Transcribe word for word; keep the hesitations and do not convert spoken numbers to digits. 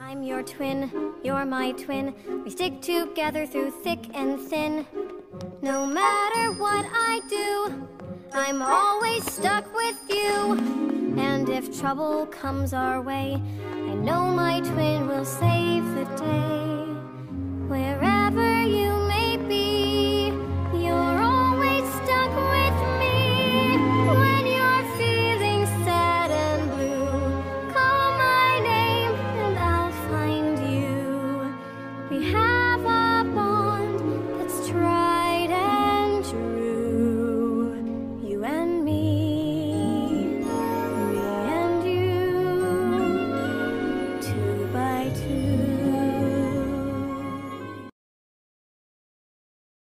I'm your twin, you're my twin. We stick together through thick and thin. No matter what I do, I'm always stuck with you. And if trouble comes our way, I know my twin will save the day. Wherever